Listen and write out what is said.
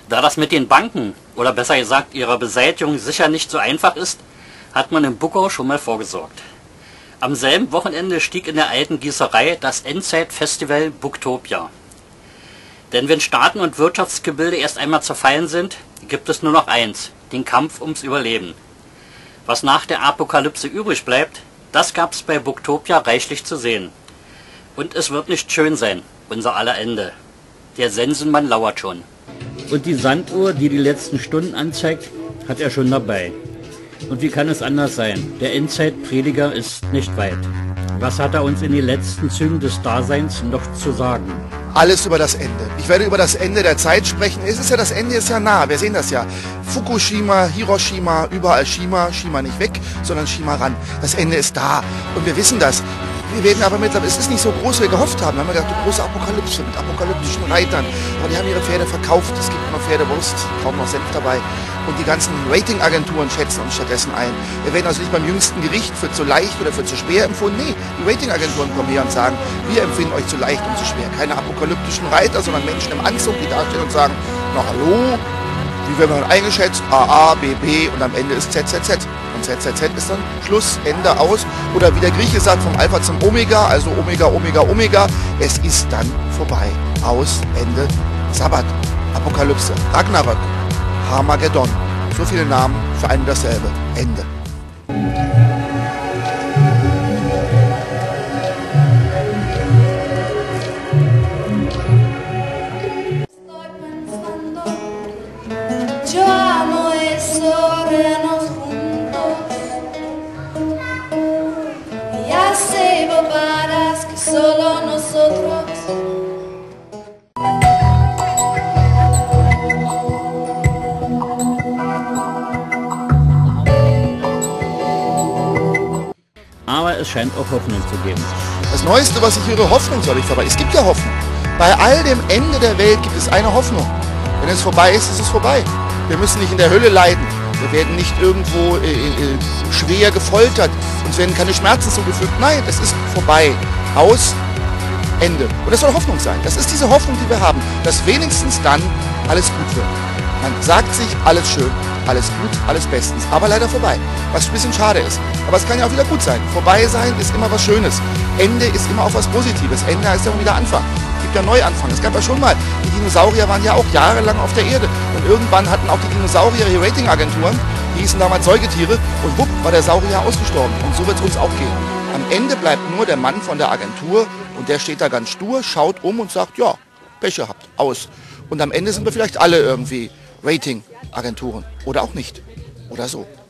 Da das mit den Banken, oder besser gesagt ihrer Beseitigung, sicher nicht so einfach ist, hat man in Buckau schon mal vorgesorgt. Am selben Wochenende stieg in der alten Gießerei das Endzeitfestival Booktopia. Denn wenn Staaten und Wirtschaftsgebilde erst einmal zerfallen sind, gibt es nur noch eins, den Kampf ums Überleben. Was nach der Apokalypse übrig bleibt, das gab's bei Booktopia reichlich zu sehen. Und es wird nicht schön sein, unser aller Ende. Der Sensenmann lauert schon. Und die Sanduhr, die die letzten Stunden anzeigt, hat er schon dabei. Und wie kann es anders sein? Der Endzeitprediger ist nicht weit. Was hat er uns in den letzten Zügen des Daseins noch zu sagen? Alles über das Ende. Ich werde über das Ende der Zeit sprechen. Das Ende ist ja nah, wir sehen das ja. Fukushima, Hiroshima, überall Shima, Shima nicht weg, sondern Shima ran. Das Ende ist da und wir wissen das. Wir werden aber mittlerweile, es ist nicht so groß, wie wir gehofft haben. Wir haben gedacht, eine große Apokalypse mit apokalyptischen Reitern. Aber die haben ihre Pferde verkauft, es gibt nur noch Pferdewurst, kaum noch Senf dabei. Und die ganzen Ratingagenturen schätzen uns stattdessen ein. Wir werden also nicht beim jüngsten Gericht für zu leicht oder für zu schwer empfunden. Nee, die Ratingagenturen kommen her und sagen, wir empfinden euch zu leicht und zu schwer. Keine apokalyptischen Reiter, sondern Menschen im Anzug, die dastehen und sagen, na hallo, wie werden wir eingeschätzt? AA, BB und am Ende ist ZZZ. Und ZZZ ist dann Schluss, Ende, aus. Oder wie der Grieche sagt, vom Alpha zum Omega, also Omega, Omega, Omega. Es ist dann vorbei. Aus, Ende, Sabbat, Apokalypse, Ragnarök, Harmageddon. So viele Namen für ein und dasselbe. Ende. Solo nosotros. Aber es scheint auch Hoffnung zu geben. Das Neueste, was ich höre, Hoffnung soll ich vorbei. Es gibt ja Hoffnung. Bei all dem Ende der Welt gibt es eine Hoffnung. Wenn es vorbei ist, ist es vorbei. Wir müssen nicht in der Hölle leiden. Wir werden nicht irgendwo schwer gefoltert. Uns werden keine Schmerzen zugefügt. Nein, es ist vorbei. Aus, Ende. Und das soll Hoffnung sein. Das ist diese Hoffnung, die wir haben, dass wenigstens dann alles gut wird. Man sagt sich, alles schön, alles gut, alles bestens, aber leider vorbei. Was ein bisschen schade ist. Aber es kann ja auch wieder gut sein. Vorbei sein ist immer was Schönes. Ende ist immer auch was Positives. Ende heißt ja immer wieder Anfang. Es gibt ja Neuanfang. Es gab ja schon mal, die Dinosaurier waren ja auch jahrelang auf der Erde. Und irgendwann hatten auch die Dinosaurier ihre Ratingagenturen, die hießen damals Säugetiere, und wupp, war der Saurier ausgestorben. Und so wird es uns auch gehen. Am Ende bleibt nur der Mann von der Agentur und der steht da ganz stur, schaut um und sagt, ja, Pech gehabt, aus. Und am Ende sind wir vielleicht alle irgendwie Ratingagenturen oder auch nicht. Oder so.